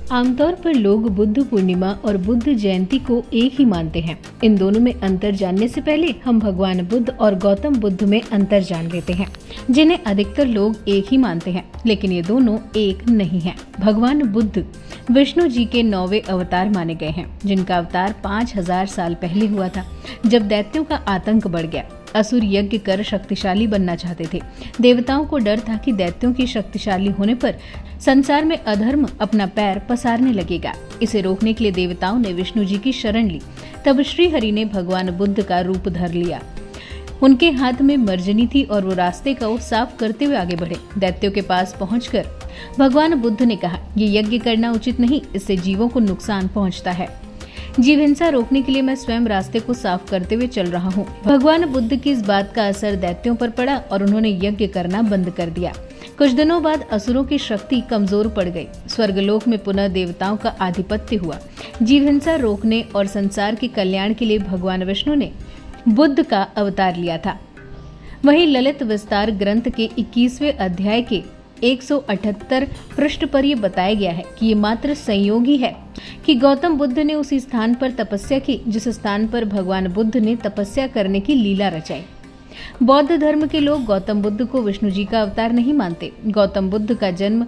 आमतौर पर लोग बुद्ध पूर्णिमा और बुद्ध जयंती को एक ही मानते हैं। इन दोनों में अंतर जानने से पहले हम भगवान बुद्ध और गौतम बुद्ध में अंतर जान लेते हैं, जिन्हें अधिकतर लोग एक ही मानते हैं, लेकिन ये दोनों एक नहीं हैं। भगवान बुद्ध विष्णु जी के 9वें अवतार माने गए हैं, जिनका अवतार 5000 साल पहले हुआ था, जब दैत्यों का आतंक बढ़ गया। असुर यज्ञ कर शक्तिशाली बनना चाहते थे। देवताओं को डर था कि दैत्यों के शक्तिशाली होने पर संसार में अधर्म अपना पैर पसारने लगेगा। इसे रोकने के लिए देवताओं ने विष्णु जी की शरण ली। तब श्री हरि ने भगवान बुद्ध का रूप धर लिया। उनके हाथ में मर्जनी थी और वो रास्ते को साफ करते हुए आगे बढ़े। दैत्यों के पास पहुंचकर भगवान बुद्ध ने कहा, ये यज्ञ करना उचित नहीं, इससे जीवों को नुकसान पहुंचता है। जीव हिंसा रोकने के लिए मैं स्वयं रास्ते को साफ करते हुए चल रहा हूँ। भगवान बुद्ध की इस बात का असर दैत्यों पर पड़ा और उन्होंने यज्ञ करना बंद कर दिया। कुछ दिनों बाद असुरों की शक्ति कमजोर पड़ गई। स्वर्गलोक में पुनः देवताओं का आधिपत्य हुआ। जीव हिंसा रोकने और संसार के कल्याण के लिए भगवान विष्णु ने बुद्ध का अवतार लिया था। वहीं ललित विस्तार ग्रंथ के 21वें अध्याय के 178 पृष्ठ पर यह बताया गया है कि ये मात्र संयोग ही है कि गौतम बुद्ध ने उसी स्थान पर तपस्या की जिस स्थान पर भगवान बुद्ध ने तपस्या करने की लीला रचाई। बौद्ध धर्म के लोग गौतम बुद्ध को विष्णु जी का अवतार नहीं मानते। गौतम बुद्ध का जन्म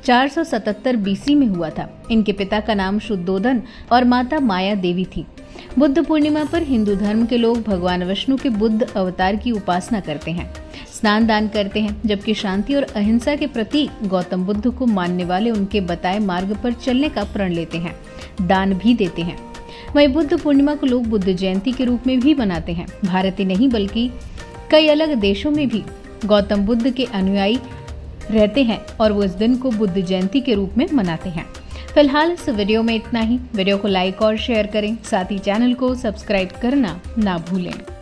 477 बीसी में हुआ था। इनके पिता का नाम शुद्धोधन और माता माया देवी थी। बुद्ध पूर्णिमा पर हिंदू धर्म के लोग भगवान विष्णु के बुद्ध अवतार की उपासना करते हैं, स्नान दान करते हैं, जबकि शांति और अहिंसा के प्रतीक गौतम बुद्ध को मानने वाले उनके बताए मार्ग पर चलने का प्रण लेते हैं, दान भी देते हैं। वहीं बुद्ध पूर्णिमा को लोग बुद्ध जयंती के रूप में भी मनाते हैं। भारत ही नहीं बल्कि कई अलग देशों में भी गौतम बुद्ध के अनुयायी रहते हैं और वो इस दिन को बुद्ध जयंती के रूप में मनाते हैं। फिलहाल इस वीडियो में इतना ही। वीडियो को लाइक और शेयर करें, साथ ही चैनल को सब्सक्राइब करना ना भूलें।